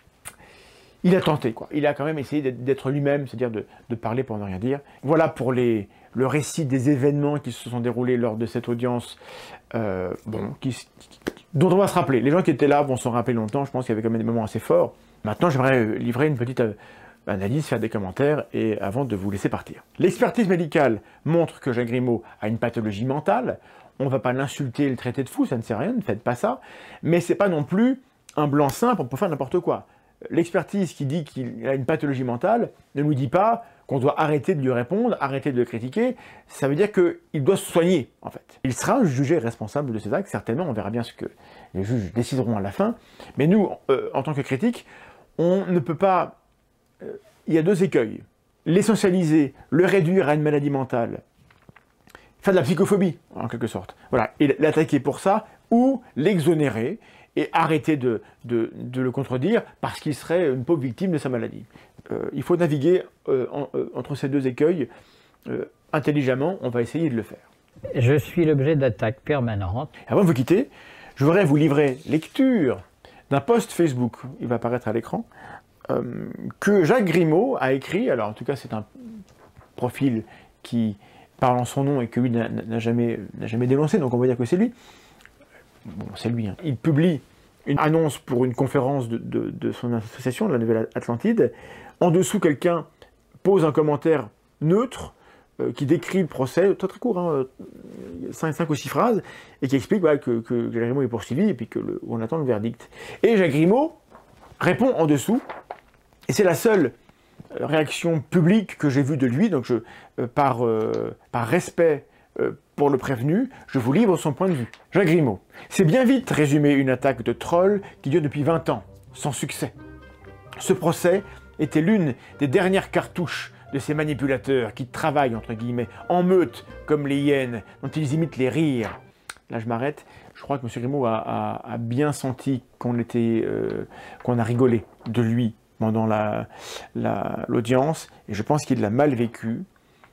S1: il a tenté, quoi. Il a quand même essayé d'être lui-même, c'est-à-dire de, de parler pour ne rien dire. Voilà pour les, le récit des événements qui se sont déroulés lors de cette audience, euh, bon, qui, qui, dont on va se rappeler. Les gens qui étaient là vont s'en rappeler longtemps, je pense qu'il y avait quand même des moments assez forts. Maintenant, j'aimerais livrer une petite analyse, faire des commentaires, et avant de vous laisser partir. L'expertise médicale montre que Jacques Grimaud a une pathologie mentale. On ne va pas l'insulter et le traiter de fou, ça ne sert à rien, ne faites pas ça. Mais c'est pas non plus un blanc-seing pour faire n'importe quoi. L'expertise qui dit qu'il a une pathologie mentale ne nous dit pas qu'on doit arrêter de lui répondre, arrêter de le critiquer. Ça veut dire qu'il doit se soigner, en fait. Il sera jugé responsable de ses actes, certainement, on verra bien ce que les juges décideront à la fin. Mais nous, euh, en tant que critiques, on ne peut pas... Il y a deux écueils. L'essentialiser, le réduire à une maladie mentale, faire de la psychophobie, en quelque sorte. Voilà, et l'attaquer pour ça, ou l'exonérer et arrêter de, de, de le contredire parce qu'il serait une pauvre victime de sa maladie. Euh, il faut naviguer euh, en, euh, entre ces deux écueils euh, intelligemment, on va essayer de le faire.
S7: Je suis l'objet d'attaques permanentes.
S1: Avant de vous quitter, je voudrais vous livrer lecture d'un post Facebook, il va apparaître à l'écran, Euh, que Jacques Grimaud a écrit, alors en tout cas c'est un profil qui parle en son nom et que lui n'a jamais, n'a jamais dénoncé, donc on va dire que c'est lui. Bon, c'est lui. Hein. Il publie une annonce pour une conférence de, de, de son association, de la Nouvelle Atlantide. En dessous, quelqu'un pose un commentaire neutre euh, qui décrit le procès, très très court, hein, cinq ou six phrases, et qui explique voilà, que, que Jacques Grimaud est poursuivi et puis qu'on attend le verdict. Et Jacques Grimaud répond en dessous, et c'est la seule réaction publique que j'ai vue de lui, donc je, euh, par, euh, par respect euh, pour le prévenu, je vous livre son point de vue. Jacques Grimaud. C'est bien vite résumer une attaque de troll qui dure depuis vingt ans, sans succès. Ce procès était l'une des dernières cartouches de ces manipulateurs qui travaillent, entre guillemets, en meute, comme les hyènes, dont ils imitent les rires. Là, je m'arrête. Je crois que M. Grimaud a, a, a bien senti qu'on était, euh, qu'on a rigolé de lui pendant l'audience, la, la, et je pense qu'il l'a mal vécu.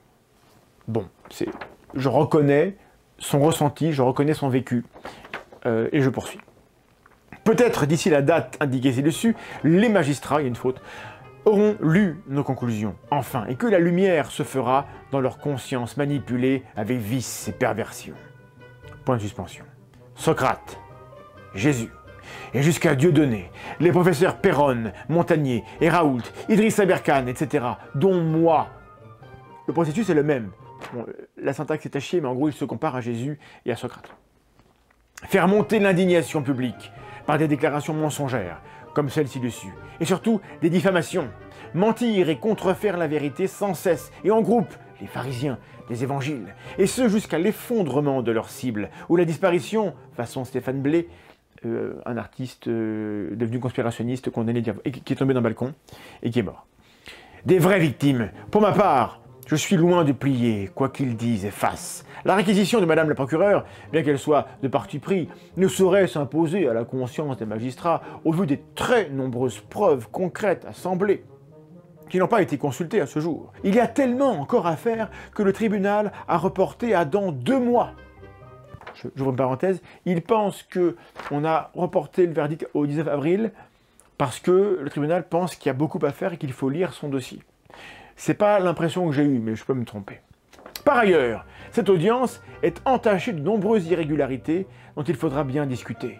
S1: Bon, c'est... Je reconnais son ressenti, je reconnais son vécu, euh, et je poursuis. Peut-être d'ici la date indiquée ci-dessus, les magistrats, il y a une faute, auront lu nos conclusions, enfin, et que la lumière se fera dans leur conscience manipulée avec vices et perversions. Point de suspension. Socrate, Jésus, et jusqu'à Dieudonné, les professeurs Perron, Montagnier et Raoult, Idriss Aberkane, et cetera, dont moi. Le processus est le même. Bon, la syntaxe est à chier, mais en gros, il se compare à Jésus et à Socrate. Faire monter l'indignation publique par des déclarations mensongères, comme celle ci-dessus, et surtout des diffamations. Mentir et contrefaire la vérité sans cesse, et en groupe, les pharisiens des évangiles, et ce jusqu'à l'effondrement de leur cible, ou la disparition, façon Stéphane Blé, euh, un artiste euh, devenu conspirationniste, condamné, et qui est tombé d'un balcon, et qui est mort. Des vraies victimes. Pour ma part, je suis loin de plier, quoi qu'ils disent et fassent. La réquisition de Madame la procureure, bien qu'elle soit de parti pris, ne saurait s'imposer à la conscience des magistrats au vu des très nombreuses preuves concrètes assemblées, qui n'ont pas été consultées à ce jour. Il y a tellement encore à faire que le tribunal a reporté à dans deux mois. J'ouvre une parenthèse, il pense qu'on a reporté le verdict au dix-neuf avril parce que le tribunal pense qu'il y a beaucoup à faire et qu'il faut lire son dossier. C'est pas l'impression que j'ai eue, mais je peux me tromper. Par ailleurs, cette audience est entachée de nombreuses irrégularités dont il faudra bien discuter.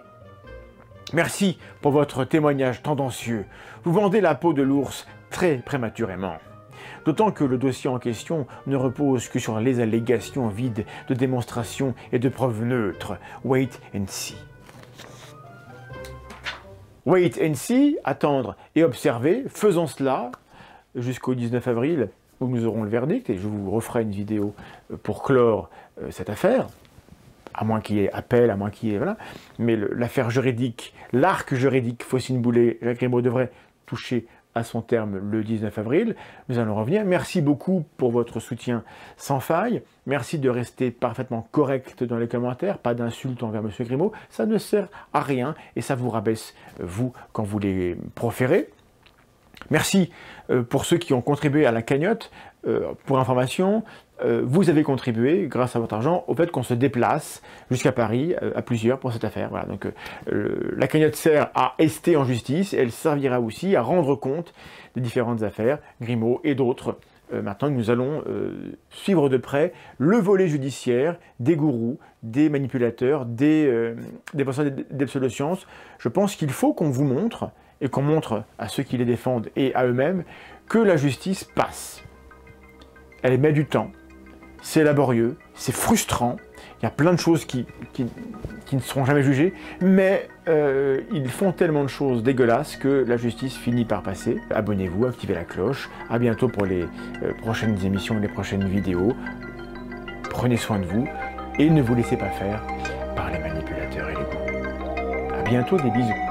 S1: Merci pour votre témoignage tendancieux. Vous vendez la peau de l'ours très prématurément. D'autant que le dossier en question ne repose que sur les allégations vides de démonstrations et de preuves neutres. Wait and see. Wait and see, attendre et observer, faisons cela jusqu'au dix-neuf avril, où nous aurons le verdict, et je vous referai une vidéo pour clore euh, cette affaire, à moins qu'il y ait appel, à moins qu'il y ait... Voilà. Mais l'affaire juridique, l'arc juridique Faucine-Boulet, Jacques Grimaud devrait toucher à son terme le dix-neuf avril. Nous allons revenir. Merci beaucoup pour votre soutien sans faille. Merci de rester parfaitement correct dans les commentaires, pas d'insultes envers M. Grimaud. Ça ne sert à rien et ça vous rabaisse, vous, quand vous les proférez. Merci euh, pour ceux qui ont contribué à la cagnotte. Euh, pour information, euh, vous avez contribué, grâce à votre argent, au fait qu'on se déplace jusqu'à Paris, euh, à plusieurs, pour cette affaire. Voilà, donc, euh, la cagnotte sert à ester en justice, et elle servira aussi à rendre compte des différentes affaires, Grimaud et d'autres. Euh, maintenant, nous allons euh, suivre de près le volet judiciaire des gourous, des manipulateurs, des, euh, des personnes des pseudosciences. Je pense qu'il faut qu'on vous montre, et qu'on montre à ceux qui les défendent et à eux-mêmes, que la justice passe. Elle met du temps, c'est laborieux, c'est frustrant, il y a plein de choses qui, qui, qui ne seront jamais jugées, mais euh, ils font tellement de choses dégueulasses que la justice finit par passer. Abonnez-vous, activez la cloche, à bientôt pour les euh, prochaines émissions et les prochaines vidéos. Prenez soin de vous et ne vous laissez pas faire par les manipulateurs et les gourous. À bientôt, des bisous.